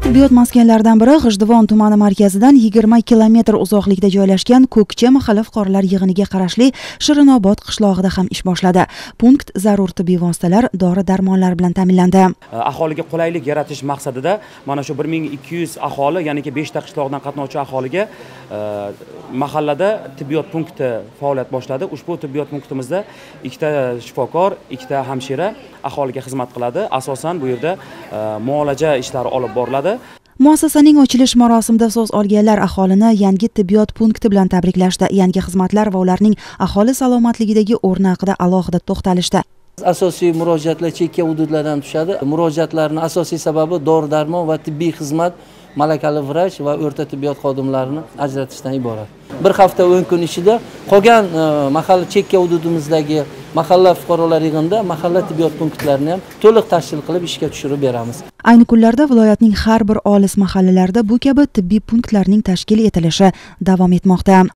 tibbiyot maskanlaridan biri G'ijduvon tumani markazidan 20 kilometr uzoqlikda joylashgan Ko'kcha mahalla fuqarolar yig'iniga qarashli Shirinobod qishlog'ida ham ish boshladi. Punkt zarur tibbiy vositalar, dori-darmonlar bilan ta'minlandi. Aholiga qulaylik yaratish maqsadida mana shu 1200 aholi, ya'niki 5 ta qishloqdan qatnovchi aholiga mahallada tibbiyot punkti faoliyat boshladi. Ushbu tibbiyot punktimizda 2 ta shifokor, 2 ta hamshira aholiga xizmat qiladi. Asosan bu yerda muolaja ishlari olib boriladi. Muassasaning ochilish marosimida so'z olganlar aholini yangi tibbiyot punkti bilan tabriklashdi. Yangi xizmatlar va ularning aholi salomatligidagi o'rni haqida alohida to'xtalishdi. Asosiy murojaatlar chekka hududlardan tushadi. Murojaatlarning asosiy sababi dori-darmon va tibbiy xizmat, malakali vrach va o'rta tibbiyot xodimlarini ajratishdan iborat. Bir hafta 10 kun ichida qolgan mahalla chekka hududimizdagi mahalla fuqarolar yig'inida mahalla tibbiyot punktlarini ham to'liq tashkil qilib ishga tushirib beramiz. Ayni kunlarda viloyatning har bir olis mahallalarida bu kabi tibbiy punktlarning tashkil etilishi davom etmoqda.